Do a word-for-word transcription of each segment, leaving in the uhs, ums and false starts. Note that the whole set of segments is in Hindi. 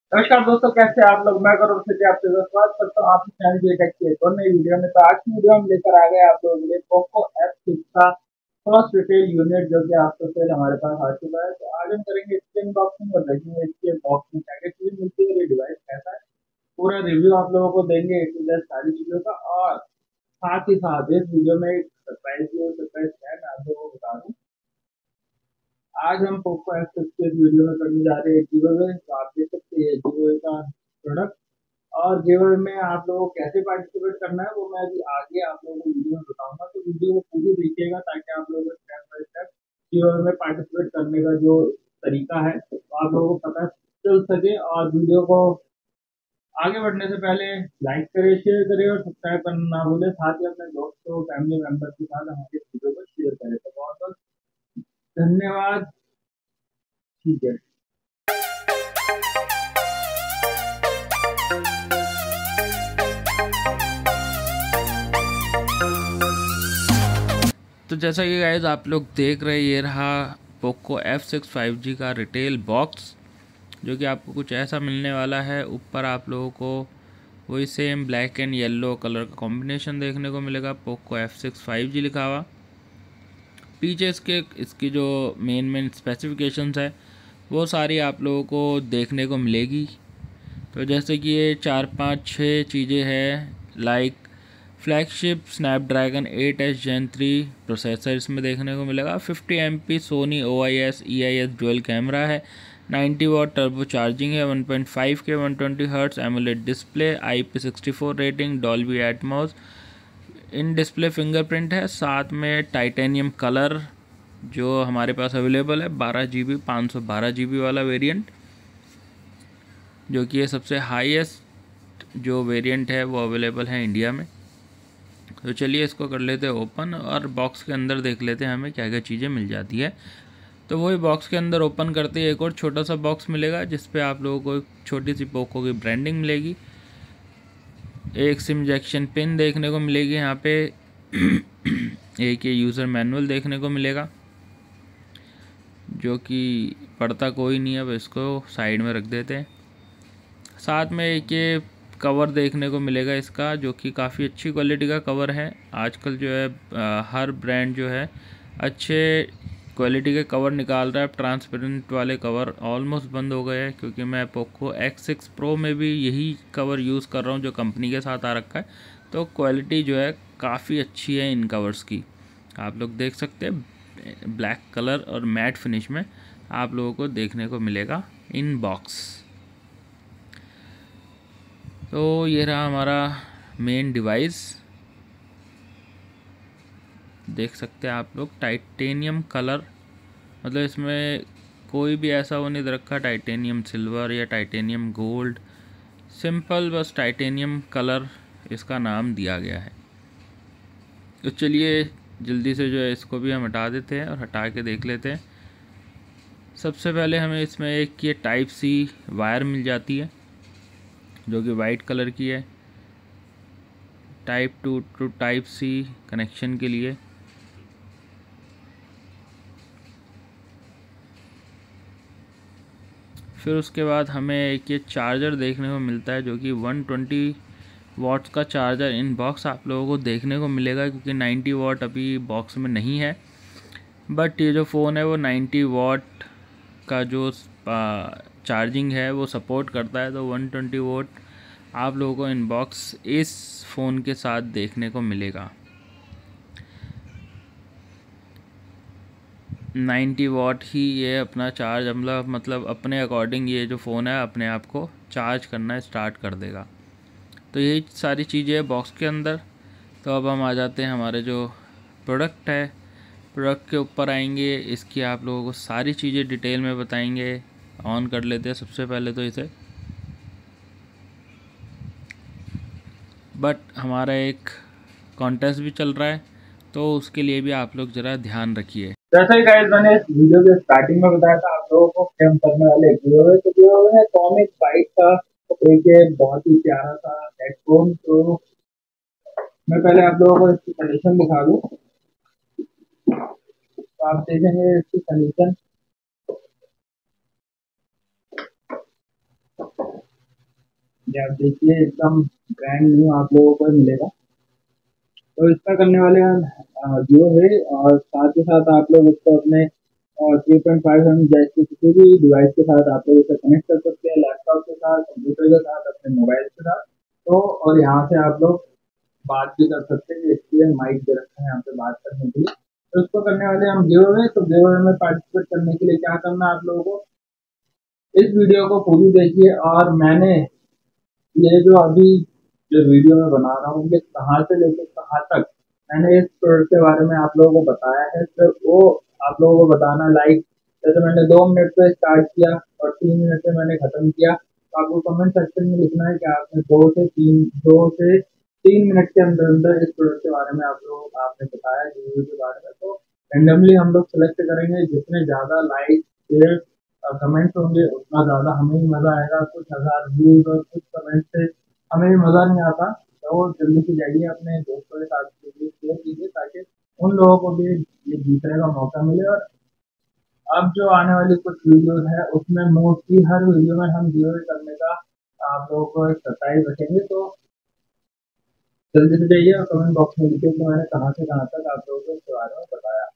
नमस्कार दोस्तों, कैसे हैं आप लोग। मैं गौरव सेठी आपसे स्वागत करता हूँ आपके चैनल की टेक की एक और नई वीडियो में। तो आज की वीडियो हम लेकर आ गए आप लोगों के लिए पोको एफ सिक्स का फर्स्ट रिटेल यूनिट, जो कि आपको सेल हमारे पास आ चुका है। तो आज हम करेंगे इसकी अनबॉक्सिंग और देखेंगे इसके बॉक्स में क्या क्या चीजें मिलती है, ये डिवाइस कैसा है, पूरा रिव्यू आप लोगों को देंगे ए टू जेड सारी चीजों का। और साथ ही साथ इस वीडियो में एक सरप्राइज भी हो सकता है, मैं आप लोगों को बता दूं। आज हम पोको एफ सिक्स के इस वीडियो में करने जा रहे हैं गिव अवे। तो आप देख सकते हैं गिव अवे का प्रोडक्ट, और गिव में आप लोगों को कैसे पार्टिसिपेट करना है वो मैं अभी आगे आप लोगों को वीडियो में बताऊंगा। तो वीडियो को पूरी देखिएगा ताकि आप लोगों को स्टेप बाय स्टेप गिव में पार्टिसिपेट करने का जो तरीका है तो आप लोगों को पता चल सके। और वीडियो को आगे बढ़ने से पहले लाइक करें, शेयर करें और सब्सक्राइब करना ना भूलें। साथ ही अपने दोस्तों फैमिली मेंबर के साथ हमारे वीडियो को शेयर करें। तो बहुत बहुत धन्यवाद। ठीक है। तो जैसा कि गाइज आप लोग देख रहे हैं, ये रहा Poco F six five G का रिटेल बॉक्स, जो कि आपको कुछ ऐसा मिलने वाला है। ऊपर आप लोगों को वही same black and yellow colour का कॉम्बिनेशन देखने को मिलेगा, Poco F six five G लिखा हुआ। पीछे इसके इसकी जो मेन मेन स्पेसिफिकेशंस है वो सारी आप लोगों को देखने को मिलेगी। तो जैसे कि ये चार पाँच छः चीज़ें हैं, like flagship Snapdragon eight S Gen three processor इसमें देखने को मिलेगा। Fifty M P Sony O I S E I S dual camera है। नाइन्टी वॉट टर्बो चार्जिंग है। One point five K one twenty hertz AMOLED display, I P sixty four rating, Dolby Atmos, in display fingerprint है। साथ में टाइटेनियम कलर जो हमारे पास अवेलेबल है, बारह जी बी पाँच सौ बारह जी बी वाला वेरिएंट, जो कि ये सबसे हाईएस्ट जो वेरिएंट है वो अवेलेबल है इंडिया में। तो चलिए इसको कर लेते हैं ओपन, और बॉक्स के अंदर देख लेते हैं हमें क्या क्या चीज़ें मिल जाती है। तो वही बॉक्स के अंदर ओपन करते ही एक और छोटा सा बॉक्स मिलेगा, जिस पे आप लोगों को एक छोटी सी पोको की ब्रांडिंग मिलेगी। एक सिम इंजेक्शन पिन देखने को मिलेगी यहाँ पे। एक ये यूज़र मैनुअल देखने को मिलेगा, जो कि पढ़ता कोई नहीं है, अब इसको साइड में रख देते हैं। साथ में एक ये कवर देखने को मिलेगा इसका, जो कि काफ़ी अच्छी क्वालिटी का कवर है। आजकल जो है आ, हर ब्रांड जो है अच्छे क्वालिटी के कवर निकाल रहा है। अब ट्रांसपेरेंट वाले कवर ऑलमोस्ट बंद हो गए हैं, क्योंकि मैं पोको एक्स सिक्स प्रो में भी यही कवर यूज़ कर रहा हूँ जो कंपनी के साथ आ रखा है। तो क्वालिटी जो है काफ़ी अच्छी है इन कवर्स की। आप लोग देख सकते हैं ब्लैक कलर और मैट फिनिश में आप लोगों को देखने को मिलेगा इन बॉक्स। तो ये रहा हमारा मेन डिवाइस, देख सकते हैं आप लोग। टाइटेनियम कलर, मतलब इसमें कोई भी ऐसा वो नहीं रखा टाइटेनियम सिल्वर या टाइटेनियम गोल्ड, सिंपल बस टाइटेनियम कलर इसका नाम दिया गया है। तो चलिए जल्दी से जो है इसको भी हम हटा देते हैं और हटा के देख लेते हैं। सबसे पहले हमें इसमें एक ये टाइप सी वायर मिल जाती है, जो कि वाइट कलर की है, type two to type C connection के लिए। फिर उसके बाद हमें एक ये चार्जर देखने को मिलता है, जो कि वन ट्वेंटी वाट्स का चार्जर इन बॉक्स आप लोगों को देखने को मिलेगा, क्योंकि नाइन्टी वाट अभी बॉक्स में नहीं है। बट ये जो फ़ोन है वो नाइन्टी वाट का जो चार्जिंग है वो सपोर्ट करता है। तो वन ट्वेंटी वाट आप लोगों को इन बॉक्स इस फ़ोन के साथ देखने को मिलेगा। नाइन्टी वाट ही ये अपना चार्ज मतलब मतलब अपने अकॉर्डिंग ये जो फ़ोन है अपने आप को चार्ज करना स्टार्ट कर देगा। तो यही सारी चीज़ें है बॉक्स के अंदर। तो अब हम आ जाते हैं हमारे जो प्रोडक्ट है, प्रोडक्ट के ऊपर आएंगे। इसकी आप लोगों को सारी चीज़ें डिटेल में बताएंगे। ऑन कर लेते हैं सबसे पहले तो इसे। बट हमारा एक कॉन्टेस्ट भी चल रहा है, तो उसके लिए भी आप लोग ज़रा ध्यान रखिए। जैसा ही गाइस मैंने इस वीडियो के स्टार्टिंग में बताया था आप लोगों को कि हम करने वाले गिव-अवे। तो गिव-अवे है कॉमिक बाइट का एक बहुत ही प्यारा सा हेडफोन। तो मैं पहले आप लोगों को इसकी कंडीशन दिखा दूं। तो आप देखेंगे इसकी कंडीशन ये आप देखिए एकदम ब्रांड न्यू आप लोगों को मिलेगा। तो इसका करने वाले हम जियो है, और साथ ही साथ आप लोग इसको अपने three point five M jack के किसी भी डिवाइस के साथ आप लोग इसे कनेक्ट कर सकते हैं, लैपटॉप के साथ, कंप्यूटर के साथ, अपने मोबाइल के साथ। तो और यहाँ से आप लोग बात भी कर सकते हैं, इसलिए माइक दे रखा है यहाँ पे बात करने के लिए। तो इसको करने वाले हम गिव अवे। तो गिव अवे में पार्टिसिपेट करने के लिए क्या करना है आप लोगों को, इस वीडियो को पूरी देखिए। और मैंने ये जो अभी जो वीडियो में बना रहा हूँ, ये कहाँ से लेके कहाँ तक मैंने इस प्रोडक्ट के बारे में आप लोगों को बताया है, तो वो आप लोगों को बताना। लाइक जैसे मैंने दो मिनट पे स्टार्ट किया और तीन मिनट पे मैंने खत्म किया, तो आपको कमेंट सेक्शन में लिखना है कि आपने दो से तीन दो से तीन मिनट के अंदर अंदर इस प्रोडक्ट के बारे में आप लोगों को आपने बताया रिव्यू के बारे में। तो रेंडमली हम लोग सेलेक्ट करेंगे, जितने ज़्यादा लाइक शेयर कमेंट्स होंगे उतना ज़्यादा हमें ही मज़ा आएगा। कुछ हज़ार व्यूज़ और कुछ कमेंट से हमें भी मज़ा नहीं आता। तो जल्दी से जाइए अपने दोस्तों के साथ शेयर कीजिए, ताकि उन लोगों को भी ये जीतने का मौका मिले। और अब जो आने वाली कुछ वीडियोस है उसमें मोस्टली हर वीडियो में हम गिव अवे करने का आप लोगों को एक सरप्राइज रखेंगे। तो जल्दी से जाइए और कमेंट बॉक्स में लिखिए कि मैंने कहाँ से कहाँ तक आप लोगों को इसके बारे में बताया।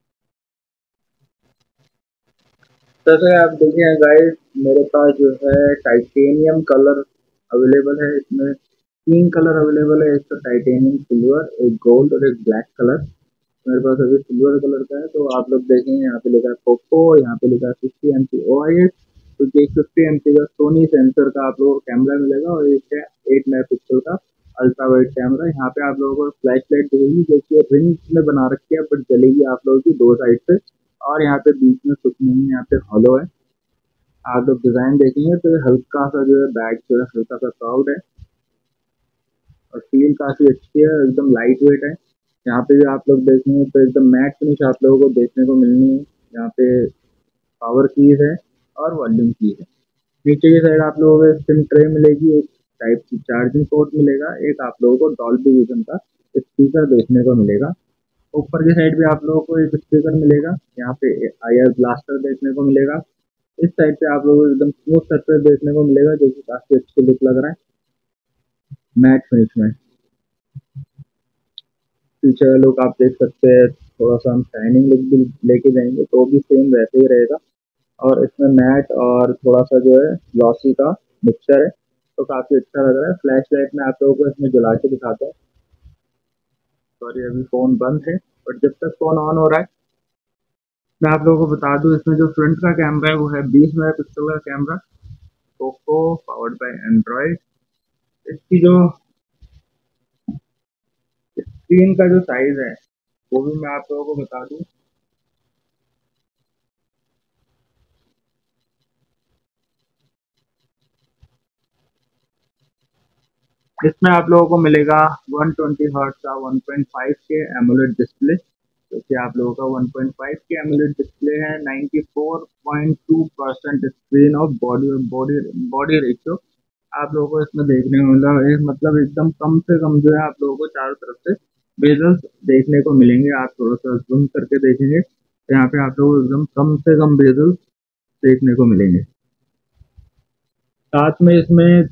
जैसे आप देखिए गाइस, मेरे पास जो है टाइटेनियम कलर अवेलेबल है। इसमें तीन कलर अवेलेबल है, एक तो टाइटेनियम सिल्वर, एक गोल्ड और एक ब्लैक कलर। मेरे पास अभी सिल्वर कलर का है। तो आप लोग देखेंगे यहाँ पे लिखा है पोको, यहाँ पे लिखा है fifty M P O I S. तो एक फिफ्टी एम पी का सोनी सेंसर का आप लोगों को कैमरा मिलेगा, और एक है एट मेगा पिक्सल का अल्ट्रा वाइड कैमरा। यहाँ पे आप लोगों को फ्लैश लाइट दिखेगी, जो कि रिंग में बना रखी है, बट जलेगी आप लोगों की दो साइड से। और यहाँ पे बीच में कुछ नहीं है, यहाँ पे हॉलो है। आप लोग डिजाइन देखेंगे तो हल्का सा जो है बैग जो है हल्का सा प्राउड है, और फील काफी अच्छी है, एकदम लाइट वेट है। यहाँ पे भी आप लोग देखेंगे तो एकदम मैट फिनिश आप लोगों को देखने को मिलनी है। यहाँ पे पावर कीज है और वॉल्यूम कीज है। नीचे की साइड आप लोगों को सिम ट्रे मिलेगी, एक टाइप की चार्जिंग पोर्ट मिलेगा, एक आप लोगों को डॉल्बी विजन का स्पीकर देखने को मिलेगा। ऊपर की साइड भी आप लोगों को एक स्पीकर मिलेगा, यहाँ पे आई आर ब्लास्टर देखने को मिलेगा। इस साइड पे आप लोगों को एकदम स्मूथ सरफेस देखने को मिलेगा, जो कि काफी अच्छी लुक लग रहा है मैट फिनिश में। पीछे का लुक आप देख सकते हैं, थोड़ा सा हम शाइनिंग लुक भी लेके जाएंगे तो भी सेम वैसे ही रहेगा। और इसमें मैट और थोड़ा सा जो है ग्लॉसी का मिक्सचर है, तो काफी अच्छा लग रहा है। फ्लैश लाइट में आप लोगों को इसमें जला के दिखाता हूँ। सॉरी अभी फोन बंद है, बट जब तक फोन ऑन हो रहा है मैं आप लोगों को बता दूं, इसमें जो फ्रंट का कैमरा है वो है बीस मेगा पिक्सल का camera, Poco powered by Android. इसकी जो स्क्रीन का जो साइज है वो भी मैं आप लोगों को बता दूं। इसमें आप लोगों को मिलेगा वन ट्वेंटी हर्ट्ज का one point five K AMOLED display, जो कि आप लोगों का one point five K AMOLED display है। Ninety four point two percent screen of body body body ratio आप लोगों को इसमें देखने को मिला है। मतलब एकदम कम से कम जो है आप लोगों को चारों तरफ से बेजल्स देखने को मिलेंगे। आप थोड़ा सा जूम करके देखेंगे तो यहाँ पे आप लोगों को एकदम कम से कम बेजल्स देखने को मिलेंगे। साथ में इसमें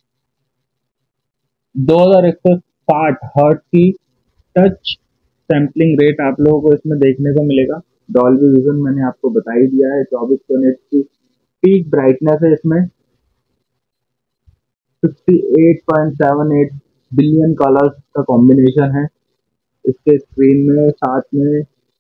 दो हजार एक सौ साठ हर्ट्ज की टच सैम्पलिंग रेट आप लोगों को इसमें देखने को मिलेगा। डॉल्बी विजन मैंने आपको बता ही दिया है। चौबीस सौ नेट की पीक ब्राइटनेस है इसमें। Fifty eight point seven eight billion colours का कॉम्बिनेशन है इसके स्क्रीन में। साथ में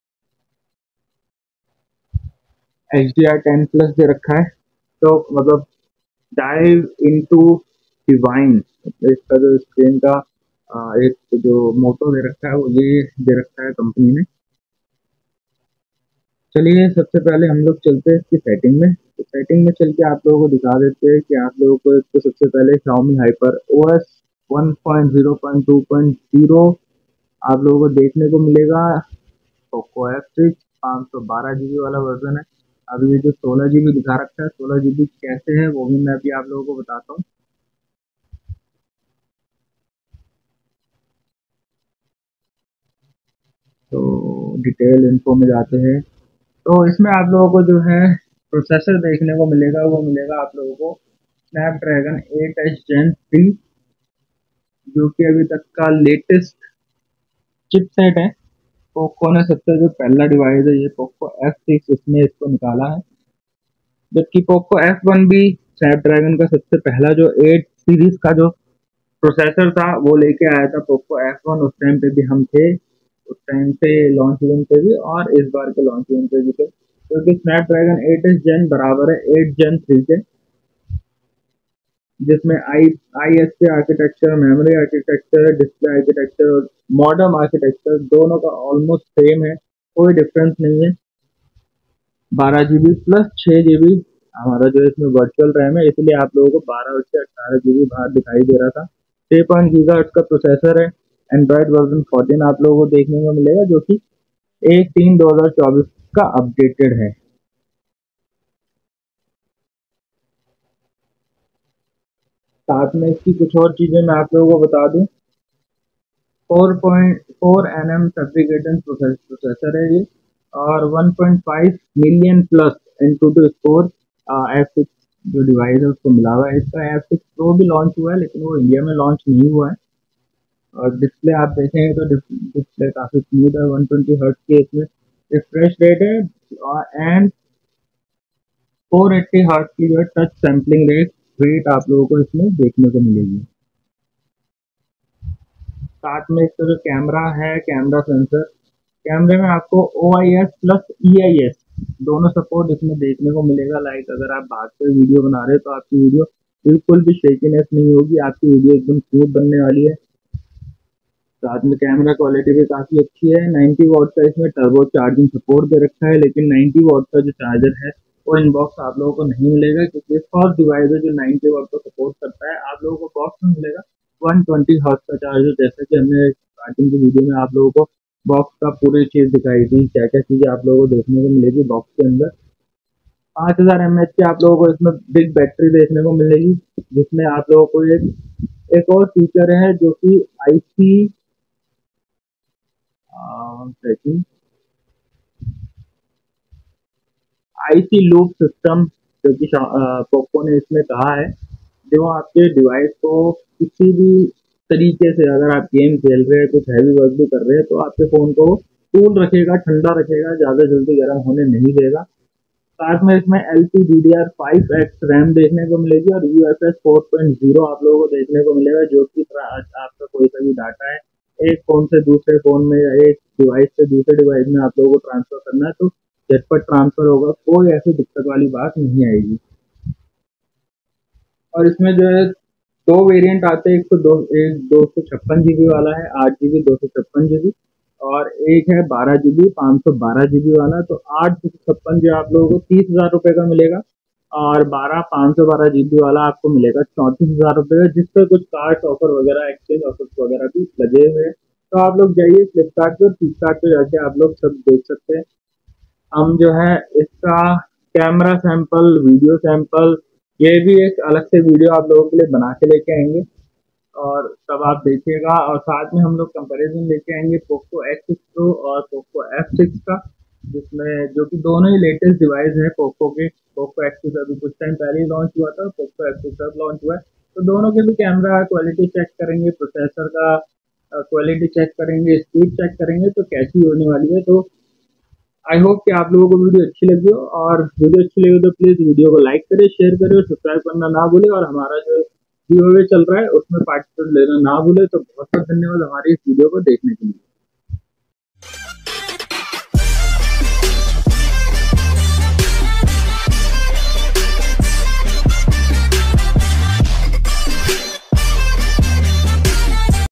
H D R ten plus दे रखा है। तो मतलब डाइव इनटू डिवाइन, इसका जो स्क्रीन का आ, एक जो मोटो दे रखा है वो ये दे रखा है कंपनी ने। चलिए सबसे पहले हम लोग चलते हैं इसकी सेटिंग में। तो सेटिंग में चल के आप लोगों को दिखा देते हैं कि आप लोगों को तो सबसे पहले Xiaomi Hyper O S one point zero point two point zero आप लोगों को देखने को मिलेगा। पोको एफ सिक्स पाँच सौ बारह जी बी वाला वर्जन है। अभी ये जो सोलह जी बी दिखा रखा है, सोलह जी बी कैसे है वो भी मैं अभी आप लोगों को बताता हूँ। तो डिटेल इन्फो में जाते हैं, तो इसमें आप लोगों को जो है प्रोसेसर देखने को मिलेगा, वो मिलेगा आप लोगों को Snapdragon eight S Gen three, जो कि अभी तक का लेटेस्ट चिपसेट है। पोको ने सबसे जो पहला डिवाइस है ये पोको एफ सिक्स इसमें इसको निकाला है, जबकि पोको एफ वन भी स्नैपड्रैगन का सबसे पहला जो एट सीरीज का जो प्रोसेसर था वो लेके आया था पोको एफ वन। उस टाइम पे भी हम थे, उस टाइम पे लॉन्च इवेंट पे भी और इस बार के लॉन्च इवेंट पे भी थे, क्योंकि स्नैपड्रैगन एट एस जेन बराबर है एट जेन थ्री के, जिसमें I I S P architecture, memory architecture, display architecture और मॉडर्न आर्किटेक्चर दोनों का ऑलमोस्ट सेम है, कोई डिफरेंस नहीं है। बारह जी बी प्लस छः जी बी हमारा जो इसमें वर्चुअल रैम है, इसलिए आप लोगों को बारह से अट्ठारह जी बी बाहर दिखाई दे रहा था। छः पॉइंट गीगाहर्ट्ज़ का प्रोसेसर है। एंड्रॉयड वर्जन फोर्टीन आप लोगों को देखने को मिलेगा, जो कि एक तीन दो हज़ार चौबीस का अपडेटेड है। साथ में इसकी कुछ और चीज़ें मैं आप लोगों को बता दूं, four point four N M fabricated processor है ये, और one point five million plus AnTuTu score F six जो डिवाइस है उसको मिला हुआ है। इसका एफ सिक्स प्रो भी लॉन्च हुआ है, लेकिन वो इंडिया में लॉन्च नहीं हुआ है। और डिस्प्ले आप देखेंगे तो डिस्प्ले काफ़ी स्मूथ है, वन ट्वेंटी हर्ट्ज की इसमें रिफ्रेश रेट है, एंड फोर एट्टी हर्ट्ज की जो है टच सैम्पलिंग रेट रेट आप लोगों को इसमें देखने को मिलेगी। साथ में इसका जो कैमरा है, कैमरा सेंसर, कैमरे में आपको O I S plus E I S दोनों सपोर्ट इसमें देखने को मिलेगा। लाइक अगर आप भाग कर वीडियो बना रहे हो तो आपकी वीडियो बिल्कुल भी शेकीनेस नहीं होगी, आपकी वीडियो एकदम स्मूथ बनने वाली है। साथ में कैमरा क्वालिटी भी काफ़ी अच्छी है। नाइन्टी वॉट का इसमें टर्बो चार्जिंग सपोर्ट दे रखा है, लेकिन नाइन्टी वॉट का जो चार्जर है वो इनबॉक्स आप लोगों को नहीं मिलेगा, क्योंकि फर्स्ट डिवाइस है जो नाइन्टी वॉट को सपोर्ट करता है। आप लोगों को बॉक्स में मिलेगा वन ट्वेंटी हर्ट्ज का चार्जर, जैसा कि हमने स्टार्टिंग की वीडियो में आप लोगों को बॉक्स का पूरी चीज़ दिखाई थी, क्या क्या चीज़ें आप लोगों को देखने को मिलेगी बॉक्स के अंदर। पाँच हज़ार एम एच की आप लोगों को इसमें बिग बैटरी देखने को मिलेगी, जिसमें आप लोगों को एक एक और फीचर है जो कि आई सी आई सी लूप सिस्टम, जो कि पोको ने इसमें कहा है, जो आपके डिवाइस को किसी भी तरीके से, अगर आप गेम खेल रहे हैं, कुछ हैवी वर्क भी कर रहे हैं, तो आपके फ़ोन को कूल रखेगा, ठंडा रखेगा, ज़्यादा जल्दी गर्म होने नहीं देगा। साथ में इसमें L P D D R five X RAM देखने को मिलेगी और U F S four point zero आप लोगों को देखने को मिलेगा, जो कि आपका कोई सा भी डाटा है एक फ़ोन से दूसरे फ़ोन में या एक डिवाइस से दूसरे डिवाइस में आप लोगों को ट्रांसफ़र करना है तो झटपट ट्रांसफ़र होगा, कोई ऐसी दिक्कत वाली बात नहीं आएगी। और इसमें जो है दो वेरिएंट आते हैं, एक तो दो एक दो सौ छप्पन जी बी वाला है, आठ जी बी दो सौ छप्पन जी बी, और एक है बारह जी बी पाँच सौ बारह जी बी वाला। तो आठ सौ छप्पन जो आप लोगों को तीस हज़ार रुपये का मिलेगा, और बारह पाँच सौ बारह जी बी वाला आपको मिलेगा चौंतीस हज़ार रुपये का, जिस पर कुछ कार्ड ऑफर वगैरह, एक्सचेंज ऑफर वगैरह भी लगे हुए हैं। तो आप लोग जाइए फ्लिपकार्ट पर, फ्लिपकार्ट पर जाके आप लोग सब देख सकते हैं। हम जो है इसका कैमरा सैंपल, वीडियो सैंपल, ये भी एक अलग से वीडियो आप लोगों के लिए बना के लेके आएंगे, और तब आप देखिएगा। और साथ में हम लोग कंपैरिजन लेके आएंगे पोको एक्स सिक्स प्रो और पोको एफ सिक्स का, जिसमें जो कि दोनों ही लेटेस्ट डिवाइस है पोको के। पोको एक्स सिक्स अभी कुछ टाइम पहले ही लॉन्च हुआ था, पोको एफ सिक्स अब लॉन्च हुआ है, तो दोनों के भी कैमरा क्वालिटी चेक करेंगे, प्रोसेसर का क्वालिटी चेक करेंगे, स्पीड चेक करेंगे, तो कैसी होने वाली है। तो आई होप कि आप लोगों को वीडियो अच्छी लगी हो, और वीडियो अच्छी लगी तो प्लीज़ वीडियो को लाइक करें, शेयर करें और सब्सक्राइब करना ना भूलें, और हमारा जो गिव अवे चल रहा है उसमें पार्टिसिपेट लेना ना भूलें। तो बहुत बहुत धन्यवाद हमारी इस वीडियो को देखने के लिए।